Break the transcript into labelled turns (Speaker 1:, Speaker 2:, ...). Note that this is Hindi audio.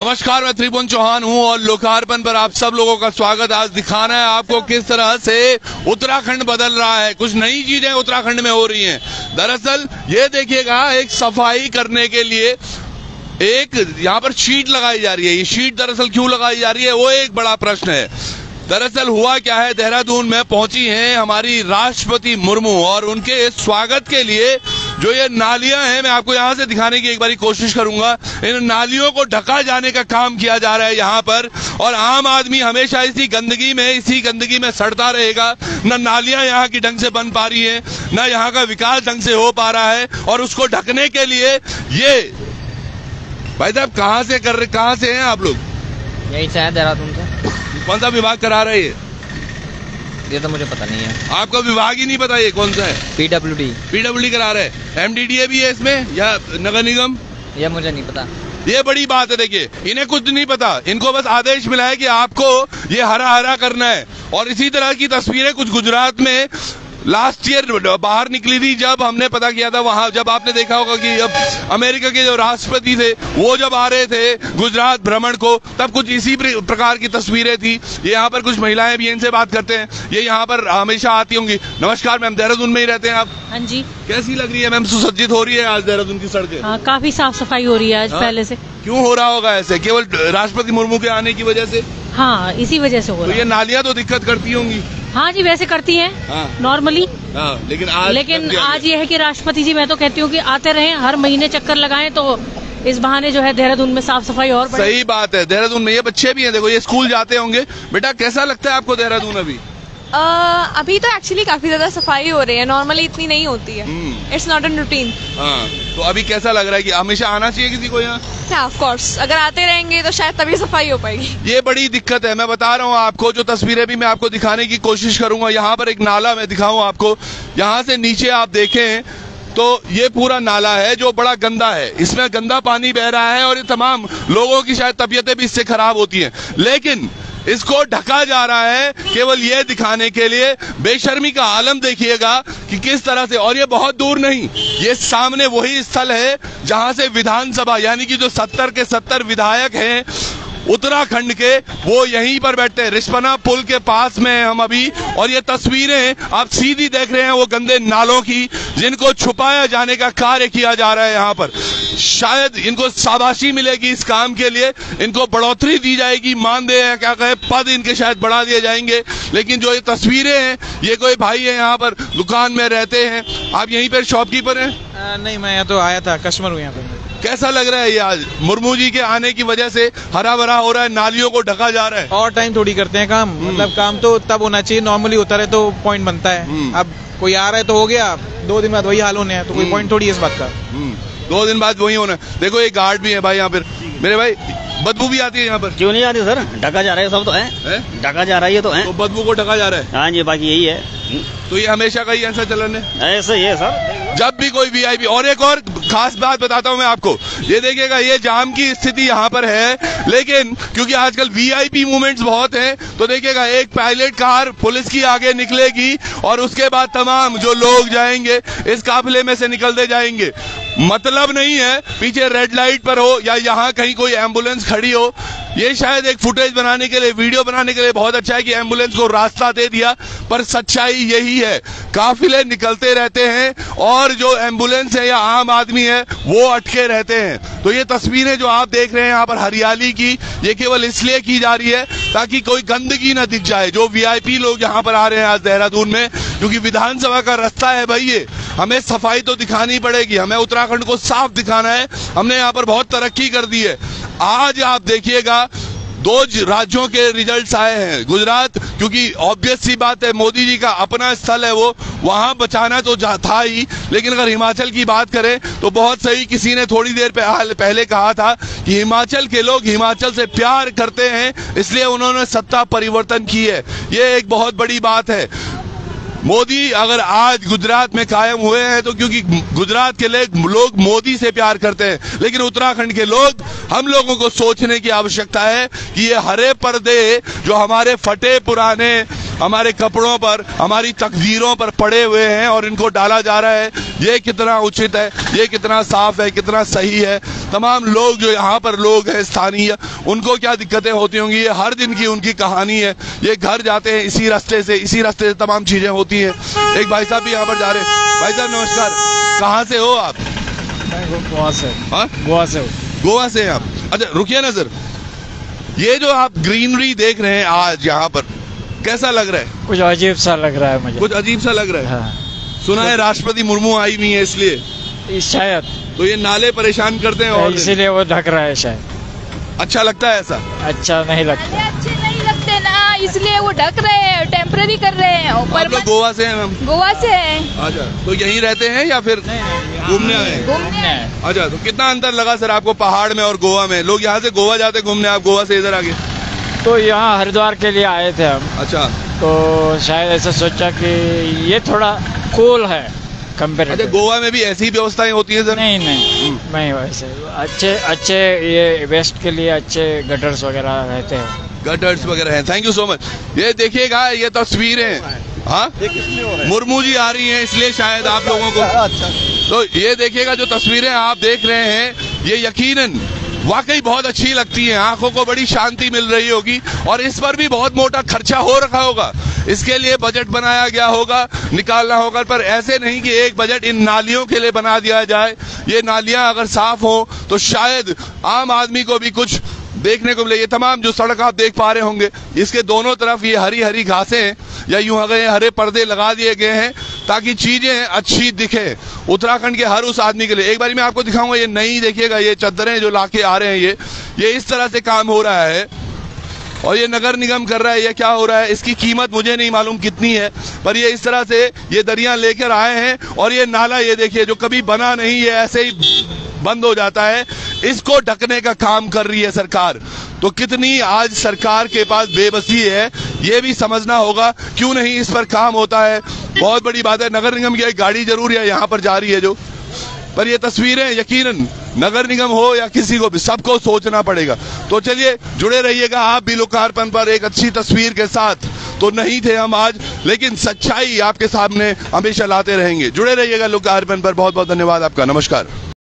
Speaker 1: नमस्कार, मैं त्रिभुवन चौहान हूं और लोकार्पण पर आप सब लोगों का स्वागत। आज दिखाना है आपको किस तरह से उत्तराखंड बदल रहा है। कुछ नई चीजें उत्तराखंड में हो रही हैं। दरअसल ये देखिएगा, एक सफाई करने के लिए एक यहाँ पर शीट लगाई जा रही है। ये शीट दरअसल क्यों लगाई जा रही है, वो एक बड़ा प्रश्न है। दरअसल हुआ क्या है, देहरादून में पहुंची हैं हमारी राष्ट्रपति मुर्मू और उनके स्वागत के लिए जो ये नालियां हैं, मैं आपको यहां से दिखाने की एक बारी कोशिश करूंगा। इन नालियों को ढका जाने का काम किया जा रहा है यहाँ पर, और आम आदमी हमेशा इसी गंदगी में सड़ता रहेगा। न नालियां यहाँ की ढंग से बन पा रही है, न यहाँ का विकास ढंग से हो पा रहा है। और उसको ढकने के लिए ये भाई साहब कहाँ से हैं आप लोग?
Speaker 2: यही से है, देहरादून से।
Speaker 1: कौन सा विभाग करा रहे हैं
Speaker 2: ये तो मुझे पता नहीं है।
Speaker 1: आपका विभाग ही नहीं पता ये कौन सा है? पीडब्ल्यूडी करा रहे हैं। एमडीडीए भी है इसमें या नगर निगम?
Speaker 2: ये मुझे नहीं पता।
Speaker 1: ये बड़ी बात है। देखिए, इन्हें कुछ नहीं पता, इनको बस आदेश मिला है कि आपको ये हरा हरा करना है। और इसी तरह की तस्वीरें कुछ गुजरात में लास्ट ईयर बाहर निकली थी, जब हमने पता किया था वहां, जब आपने देखा होगा कि जब अमेरिका के जो राष्ट्रपति थे वो जब आ रहे थे गुजरात भ्रमण को, तब कुछ इसी प्रकार की तस्वीरें थी। ये यहाँ पर कुछ महिलाएं भी, इनसे बात करते हैं। ये यहाँ पर हमेशा आती होंगी। नमस्कार मैम, देहरादून में ही रहते हैं आप?
Speaker 3: हाँ जी।
Speaker 1: कैसी लग रही है मैम, सुसज्जित हो रही है आज देहरादून की सड़कें?
Speaker 3: हाँ, काफी साफ सफाई हो रही है आज पहले से।
Speaker 1: क्यों हो रहा होगा ऐसे? केवल राष्ट्रपति मुर्मू के आने की वजह से?
Speaker 3: हाँ, इसी वजह से हो रहा है।
Speaker 1: तो ये नालियां तो दिक्कत करती होंगी?
Speaker 3: हाँ जी, वैसे करती हैं नॉर्मली।
Speaker 1: लेकिन
Speaker 3: आज ये है कि राष्ट्रपति जी, मैं तो कहती हूँ कि आते रहें, हर महीने चक्कर लगाएं, तो इस बहाने जो है देहरादून में साफ सफाई और बढ़े।
Speaker 1: सही बात है। देहरादून में ये बच्चे भी हैं, देखो ये स्कूल जाते होंगे। बेटा कैसा लगता है आपको देहरादून अभी?
Speaker 4: अभी तो एक्चुअली काफी ज्यादा सफाई हो रही है, नॉर्मली इतनी नहीं होती है। It's not an routine.
Speaker 1: तो अभी कैसा लग रहा है कि हमेशा आना चाहिए किसी को यहाँ?
Speaker 4: ऑफ कोर्स, अगर आते रहेंगे तो शायद तभी सफाई हो पाएगी।
Speaker 1: ये बड़ी दिक्कत है, मैं बता रहा हूँ आपको। जो तस्वीरें भी मैं आपको दिखाने की कोशिश करूंगा, यहाँ पर एक नाला मैं दिखाऊं आपको। यहाँ से नीचे आप देखें तो ये पूरा नाला है जो बड़ा गंदा है, इसमें गंदा पानी बह रहा है और ये तमाम लोगों की शायद तबीयतें भी इससे खराब होती हैं। लेकिन इसको ढका जा रहा है केवल ये दिखाने के लिए। बेशर्मी का आलम देखिएगा कि किस तरह से, और ये बहुत दूर नहीं, ये सामने वही स्थल है जहां से विधानसभा, यानी कि जो 70 के 70 विधायक हैं उत्तराखंड के, वो यहीं पर बैठते हैं। रिस्पना पुल के पास में हम अभी, और ये तस्वीरें आप सीधी देख रहे हैं वो गंदे नालों की, जिनको छुपाया जाने का कार्य किया जा रहा है यहाँ पर। शायद इनको शाबाशी मिलेगी इस काम के लिए, इनको बढ़ोतरी दी जाएगी, मानदेय या क्या कहे, पद इनके शायद बढ़ा दिए जाएंगे। लेकिन जो ये तस्वीरें हैं, ये कोई भाई है यहाँ पर दुकान में रहते हैं। आप यहीं पर शॉपकीपर हैं?
Speaker 5: नहीं, मैं यहाँ तो आया था, कस्टमर हूँ यहाँ पे।
Speaker 1: कैसा लग रहा है ये आज मुर्मू जी के आने की वजह से हरा भरा हो रहा है, नालियों को ढका जा रहा है?
Speaker 5: और टाइम थोड़ी करते हैं काम, मतलब काम तो तब होना चाहिए, नॉर्मली होता रहे तो पॉइंट बनता है। अब कोई आ रहा है तो हो गया, 2 दिन बाद वही हाल होने हैं, तो कोई पॉइंट थोड़ी है इस बात का।
Speaker 1: 2 दिन बाद वही होना है। देखो एक गार्ड भी है भाई यहाँ पर, मेरे भाई। बदबू भी आती है यहाँ पर?
Speaker 2: क्यों नहीं आती सर, ढका जा रहा है, सब तो है, ढका जा रहा है, ये तो है।
Speaker 1: तो बदबू को ढका जा रहा है?
Speaker 2: हाँ जी, बाकी यही है।
Speaker 1: तो ये हमेशा का ही ऐसा चलन है?
Speaker 2: ऐसा ही है सर,
Speaker 1: जब भी कोई वीआईपी। और एक और खास बात बताता हूं मैं आपको, ये देखिएगा, ये जाम की स्थिति यहाँ पर है, लेकिन क्योंकि आजकल वीआईपी मूवमेंट्स बहुत हैं, तो देखिएगा एक पायलट कार पुलिस की आगे निकलेगी और उसके बाद तमाम जो लोग जाएंगे इस काफिले में से निकलते जाएंगे। मतलब नहीं है पीछे रेड लाइट पर हो या यहाँ कहीं कोई एम्बुलेंस खड़ी हो, ये शायद एक फुटेज बनाने के लिए, वीडियो बनाने के लिए बहुत अच्छा है कि एम्बुलेंस को रास्ता दे दिया, पर सच्चाई यही है, काफिले निकलते रहते हैं और जो एम्बुलेंस है या आम आदमी है वो अटके रहते हैं। तो ये तस्वीरें जो आप देख रहे हैं यहाँ पर हरियाली की, ये केवल इसलिए की जा रही है ताकि कोई गंदगी ना दिख जाए। जो वीआईपी लोग यहाँ पर आ रहे हैं आज देहरादून में, क्योंकि विधानसभा का रास्ता है भाई, ये हमें सफाई तो दिखानी पड़ेगी, हमें उत्तराखंड को साफ दिखाना है। हमने यहाँ पर बहुत तरक्की कर दी है। आज आप देखिएगा 2 राज्यों के रिजल्ट्स आए हैं। गुजरात, क्योंकि ऑब्वियस सी बात है, मोदी जी का अपना स्थल है वो, वहां बचाना तो था ही। लेकिन अगर हिमाचल की बात करें तो बहुत सही, किसी ने थोड़ी देर पहले कहा था कि हिमाचल के लोग हिमाचल से प्यार करते हैं, इसलिए उन्होंने सत्ता परिवर्तन की है। ये एक बहुत बड़ी बात है। मोदी अगर आज गुजरात में कायम हुए हैं तो क्योंकि गुजरात के लोग मोदी से प्यार करते हैं, लेकिन उत्तराखंड के लोग, हम लोगों को सोचने की आवश्यकता है कि ये हरे पर्दे जो हमारे फटे पुराने हमारे कपड़ों पर, हमारी तकदीरों पर पड़े हुए हैं और इनको डाला जा रहा है, ये कितना उचित है, ये कितना साफ है, कितना सही है। तमाम लोग जो यहाँ पर लोग हैं स्थानीय, उनको क्या दिक्कतें होती होंगी, ये हर दिन की उनकी कहानी है। ये घर जाते हैं इसी रास्ते से तमाम चीजें होती हैं। एक भाई साहब भी यहाँ पर जा रहे हैं। भाई साहब नमस्कार, कहाँ से हो आप?
Speaker 6: गोवा से।
Speaker 1: हाँ,
Speaker 6: गोवा से।
Speaker 1: गोवा से हैं आप? अच्छा रुकिए ना सर, ये जो आप ग्रीनरी देख रहे हैं आज यहाँ पर, कैसा लग रहा है?
Speaker 6: कुछ अजीब सा लग रहा है मुझे।
Speaker 1: कुछ अजीब सा लग रहा है?
Speaker 6: हाँ।
Speaker 1: सुना है राष्ट्रपति मुर्मू आई हुई है इसलिए,
Speaker 6: शायद
Speaker 1: तो ये नाले परेशान करते हैं और
Speaker 6: इसीलिए वो ढक रहा है शायद।
Speaker 1: अच्छा लगता है ऐसा?
Speaker 6: अच्छा नहीं लगता।
Speaker 7: अच्छे नहीं लगते ना, इसलिए वो ढक रहे हैं, टेम्पररी कर रहे हैं।
Speaker 1: आप लोग गोवा से हैं मैम?
Speaker 7: गोवा से हैं।
Speaker 1: अच्छा, तो यहीं रहते हैं या फिर घूमने आए?
Speaker 7: घूमने।
Speaker 1: अच्छा, तो कितना अंतर लगा सर आपको पहाड़ में और गोवा में? लोग यहाँ से गोवा जाते घूमने, आप गोवा से इधर आ गए?
Speaker 6: तो यहाँ हरिद्वार के लिए आए थे हम।
Speaker 1: अच्छा,
Speaker 6: तो शायद ऐसा सोचा कि ये थोड़ा कूल है कंपेरेटिव।
Speaker 1: अच्छा, गोवा में भी ऐसी व्यवस्थाएं होती है सर?
Speaker 6: नहीं वैसे अच्छे ये वेस्ट के लिए अच्छे गटर्स वगैरह रहते हैं।
Speaker 1: गटर्स वगैरह हैं। Thank you so much. ये देखिएगा, ये तस्वीरें, हाँ मुर्मू जी आ रही हैं इसलिए शायद आप लोगों को, तो ये देखिएगा जो तस्वीरें आप देख रहे हैं, ये यकीनन वाकई बहुत अच्छी लगती हैं, आंखों को बड़ी शांति मिल रही होगी। और इस पर भी बहुत मोटा खर्चा हो रखा होगा, इसके लिए बजट बनाया गया होगा, निकालना होगा। पर ऐसे नहीं कि एक बजट इन नालियों के लिए बना दिया जाए। ये नालियां अगर साफ हो तो शायद आम आदमी को भी कुछ देखने को मिले। ये तमाम जो सड़क आप देख पा रहे होंगे, इसके दोनों तरफ ये हरी हरी घासें या यूं अगर हरे पर्दे लगा दिए गए हैं ताकि चीजें अच्छी दिखे उत्तराखंड के हर उस आदमी के लिए। एक बारी मैं आपको दिखाऊंगा, ये नई देखिएगा, ये चद्दरें जो लाके आ रहे हैं, ये इस तरह से काम हो रहा है और ये नगर निगम कर रहा है। ये क्या हो रहा है, इसकी कीमत मुझे नहीं मालूम कितनी है, पर ये इस तरह से ये दरिया लेकर आए हैं। और ये नाला ये देखिए जो कभी बना नहीं, ये ऐसे ही बंद हो जाता है, इसको ढकने का काम कर रही है सरकार। तो कितनी आज सरकार के पास बेबसी है, ये भी समझना होगा। क्यों नहीं इस पर काम होता है, बहुत बड़ी बात है। नगर निगम की एक गाड़ी जरूर है यहाँ पर जा रही है जो, पर ये तस्वीरें यकीनन नगर निगम हो या किसी को भी, सबको सोचना पड़ेगा। तो चलिए जुड़े रहिएगा आप भी लोकार्पण पर एक अच्छी तस्वीर के साथ। तो नहीं थे हम आज, लेकिन सच्चाई आपके सामने हमेशा लाते रहेंगे। जुड़े रहिएगा लोकार्पण पर। बहुत बहुत धन्यवाद आपका। नमस्कार।